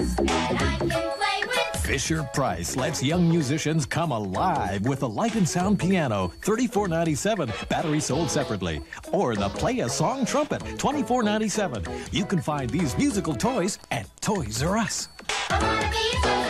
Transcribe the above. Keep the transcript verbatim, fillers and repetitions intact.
Us, and I can play with Fisher-Price lets young musicians come alive with the Light and Sound Piano, thirty-four ninety-seven, battery sold separately. Or the Play a Song Trumpet, twenty-four ninety-seven. You can find these musical toys at Toys R Us. I wanna be so